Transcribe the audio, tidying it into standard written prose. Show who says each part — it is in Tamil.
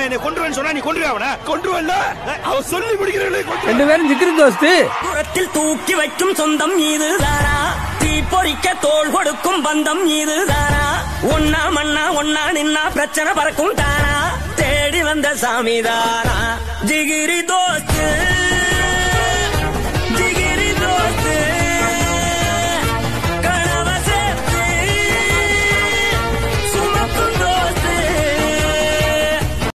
Speaker 1: என்னை கொன்றுவேன்னு சொன்னா நீ கொன்றுவே அவனை கொன்றுவல்ல அவ சொல்லி முடிக்கிறவளே
Speaker 2: ரெண்டு பேரும் ஜிகிரு தோஸ்து
Speaker 3: புறத்தில் தூக்கி வைக்கும் சொந்தம் இதுதானா தீ பொறிக்க தோள் கொடுக்கும் பந்தம் இதுதானா ஒன்னா மண்ணா ஒன்னா நின்னா பிரச்சனை பறக்கும் தானா தேடி வந்த சாமிதானா ஜிகிரி தோஸ்து